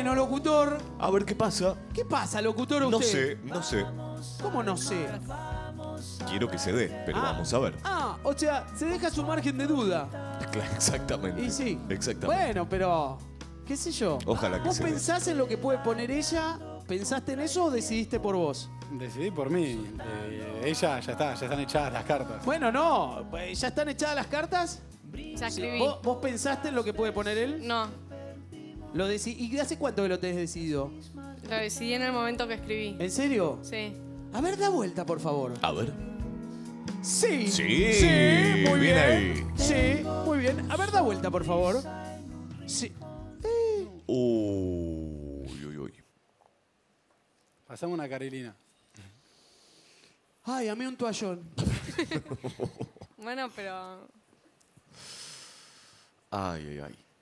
Bueno, locutor. A ver qué pasa. ¿Qué pasa, locutor, usted? No sé. ¿Cómo no sé? Quiero que se dé, pero vamos a ver. O sea, se deja su margen de duda. Exactamente. Y sí. Exactamente. Bueno, pero... ¿Qué sé yo? Ojalá que ¿Vos se dé. pensás en lo que puede poner ella? ¿Pensaste en eso o decidiste por vos? Decidí por mí. Ella ya está, ya están echadas las cartas. Bueno, no. ¿Ya están echadas las cartas? Ya escribí. ¿Vos pensaste en lo que puede poner él? No, ¿Y hace cuánto que lo tenés decidido? lo decidí en el momento que escribí. ¿En serio? Sí. A ver, da vuelta, por favor. A ver. Sí. Sí, muy bien bien. ahí. Sí, muy bien. A ver, da vuelta, por favor. Sí. Uy, uy, uy. Pasamos una carilina. Ay, a mí un toallón. Bueno, pero... Ay, ay, ay.